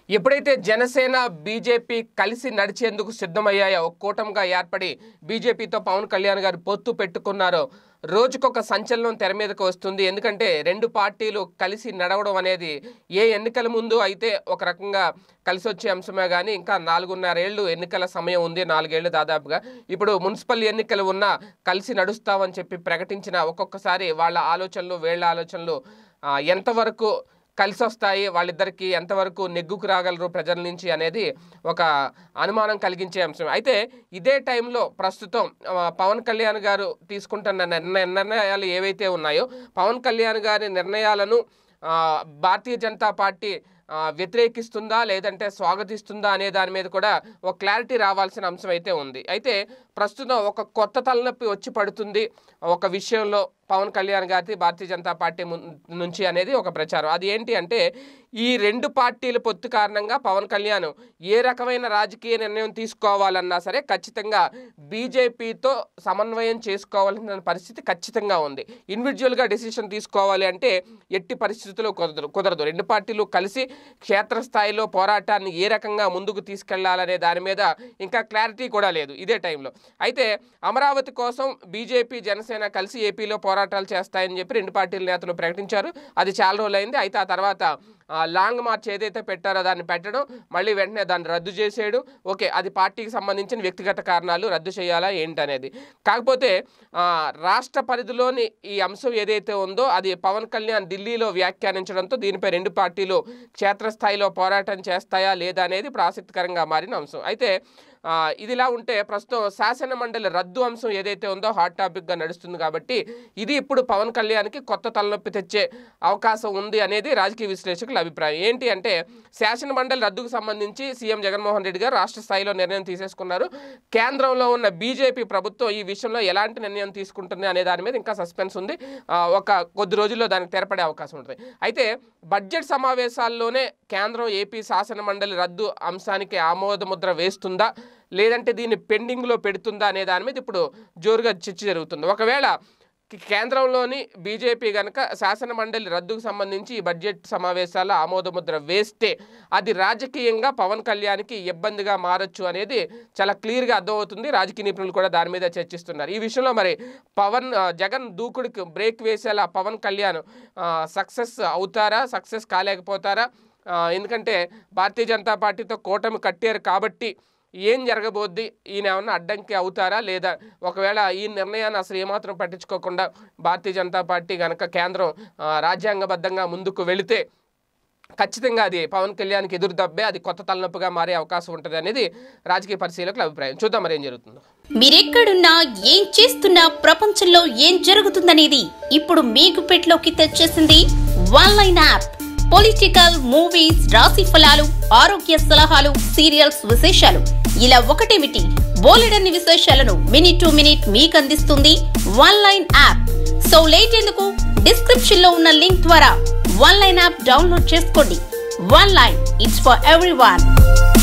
ఎప్పుడైతే జనసేన బీజేపీ కలిసి నడిచేందుకు సిద్ధమయ్యాయో కూటమిగా ఏర్పడి బీజేపీతో పవన్ కళ్యాణ్ గారు పొత్తు పెట్టుకున్నారో రోజుకొక సంచలనం తెర మీదకు వస్తుంది. ఎందుకంటే రెండు పార్టీలు కలిసి నడవడం అనేది ఏ ఎన్నికల ముందు అయితే ఒక రకంగా కలిసి వచ్చే అంశమే కానీ ఇంకా 4.5 ఏళ్ళు ఎన్నికల సమయం ఉంది, 4 ఏళ్ళు దాదాపుగా. ఇప్పుడు మున్సిపల్ ఎన్నికలు ఉన్నా కలిసి నడుస్తామని చెప్పి ప్రకటించిన ఒక్కొక్కసారి వాళ్ళ ఆలోచనలు వీళ్ళ ఆలోచనలు ఎంతవరకు కలిసి వస్తాయి, వాళ్ళిద్దరికీ ఎంతవరకు నెగ్గుకు రాగలరు ప్రజల నుంచి అనేది ఒక అనుమానం కలిగించే అంశం. అయితే ఇదే టైంలో ప్రస్తుతం పవన్ కళ్యాణ్ గారు తీసుకుంటున్న నిర్ణయాలు ఏవైతే ఉన్నాయో పవన్ కళ్యాణ్ గారి నిర్ణయాలను భారతీయ జనతా పార్టీ వ్యతిరేకిస్తుందా లేదంటే స్వాగతిస్తుందా అనే దాని మీద కూడా ఒక క్లారిటీ రావాల్సిన అంశం అయితే ఉంది. అయితే ప్రస్తుతం ఒక కొత్త తలనొప్పి వచ్చి పడుతుంది ఒక విషయంలో పవన్ కళ్యాణ్ గారి భారతీయ జనతా పార్టీ నుంచి అనేది ఒక ప్రచారం. అది ఏంటి అంటే ఈ రెండు పార్టీల పొత్తు కారణంగా పవన్ కళ్యాణ్ ఏ రకమైన రాజకీయ నిర్ణయం తీసుకోవాలన్నా సరే ఖచ్చితంగా బీజేపీతో సమన్వయం చేసుకోవాల్సిన పరిస్థితి ఖచ్చితంగా ఉంది. ఇండివిజువల్గా డెసిషన్ తీసుకోవాలి అంటే ఎట్టి పరిస్థితుల్లో కుదరదు. రెండు పార్టీలు కలిసి క్షేత్రస్థాయిలో పోరాటాన్ని ఏ రకంగా ముందుకు తీసుకెళ్లాలనే దాని మీద ఇంకా క్లారిటీ కూడా లేదు ఇదే టైంలో. అయితే అమరావతి కోసం బీజేపీ జనసేన కలిసి ఏపీలో పోరాటాలు చేస్తాయని చెప్పి రెండు పార్టీల నేతలు ప్రకటించారు. అది చాలా రోజులైంది. అయితే ఆ తర్వాత లాంగ్ మార్చ్ ఏదైతే పెట్టారో దాన్ని పెట్టడం, మళ్ళీ వెంటనే దాన్ని రద్దు చేసేయడం. ఓకే, అది పార్టీకి సంబంధించిన వ్యక్తిగత కారణాలు, రద్దు చేయాలా ఏంటనేది. కాకపోతే రాష్ట్ర పరిధిలోని ఈ అంశం ఏదైతే ఉందో అది పవన్ కళ్యాణ్ ఢిల్లీలో వ్యాఖ్యానించడంతో దీనిపై రెండు పార్టీలు క్షేత్రస్థాయిలో పోరాటం చేస్తాయా లేదా అనేది ఇప్పుడు ఆసక్తికరంగా మారిన అంశం. అయితే ఇదిలా ఉంటే ప్రస్తుతం శాసన మండలి రద్దు అంశం ఏదైతే ఉందో హాట్ టాపిక్గా నడుస్తుంది. కాబట్టి ఇది ఇప్పుడు పవన్ కళ్యాణ్కి కొత్త తలనొప్పి తెచ్చే అవకాశం ఉంది అనేది రాజకీయ విశ్లేషకుల అభిప్రాయం. ఏంటి అంటే శాసన మండలి రద్దుకు సంబంధించి సీఎం జగన్మోహన్ రెడ్డి గారు రాష్ట్ర స్థాయిలో నిర్ణయం తీసేసుకున్నారు. కేంద్రంలో ఉన్న బీజేపీ ప్రభుత్వం ఈ విషయంలో ఎలాంటి నిర్ణయం తీసుకుంటుంది అనే దాని మీద ఇంకా సస్పెన్స్ ఉంది. ఒక కొద్ది రోజుల్లో దానికి తెరపడే అవకాశం ఉంటుంది. అయితే బడ్జెట్ సమావేశాల్లోనే కేంద్రం ఏపీ శాసన మండలి రద్దు అంశానికి ఆమోద ముద్ర వేస్తుందా లేదంటే దీన్ని పెండింగ్లో పెడుతుందా అనే దాని మీద ఇప్పుడు జోరుగా చర్చ జరుగుతుంది. ఒకవేళ కేంద్రంలోని బీజేపీ కనుక శాసన మండలి రద్దుకు సంబంధించి ఈ బడ్జెట్ సమావేశాల్లో ఆమోదముద్ర వేస్తే అది రాజకీయంగా పవన్ కళ్యాణ్కి ఇబ్బందిగా మారచ్చు అనేది చాలా క్లియర్గా అర్థమవుతుంది. రాజకీయ నిపుణులు కూడా దాని మీద చర్చిస్తున్నారు. ఈ విషయంలో మరి జగన్ దూకుడికి బ్రేక్ వేసేలా పవన్ కళ్యాణ్ సక్సెస్ అవుతారా, సక్సెస్ కాలేకపోతారా? ఎందుకంటే భారతీయ జనతా పార్టీతో కూటమి కట్టారు కాబట్టి ఏం జరగబోద్ది, ఈయన ఏమన్నా అడ్డంకి అవుతారా లేదా? ఒకవేళ ఈ నిర్ణయాన్ని అసలు ఏమాత్రం పట్టించుకోకుండా భారతీయ జనతా పార్టీ కనుక కేంద్రం రాజ్యాంగబద్ధంగా ముందుకు వెళితే ఖచ్చితంగా అది పవన్ కళ్యాణ్కి ఎదురు దబ్బే, అది కొత్త తలనొప్పిగా మారే అవకాశం ఉంటుంది అనేది రాజకీయ పరిశీలకుల అభిప్రాయం. చూద్దాం మరి ఏం జరుగుతుందో. మీరెక్కడున్నా ఏం చేస్తున్నా ప్రపంచంలో ఏం జరుగుతుందనేది ఇప్పుడు మీకు పెట్లోకి తెచ్చేసింది వన్లైన్ యాప్. పొలిటికల్, మూవీస్, రాశి ఫలాలు, ఆరోగ్య సలహాలు, సీరియల్స్ విశేషాలు ఇలా ఒకటేమిటి బోలెడన్ని విశేషాలను మినిట్ టు మినిట్ మీకు అందిస్తుంది వన్లైన్ యాప్. సో లేట్ ఎందుకు, డిస్క్రిప్షన్ లో ఉన్న లింక్ ద్వారా వన్లైన్ యాప్ డౌన్లోడ్ చేసుకోండి. One line, it's for everyone.